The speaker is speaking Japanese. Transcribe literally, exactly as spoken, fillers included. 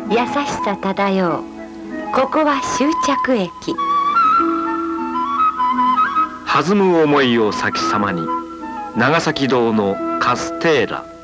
優しさ漂う。ここは終着駅。 弾む思いを先様に、長崎堂のカステーラ。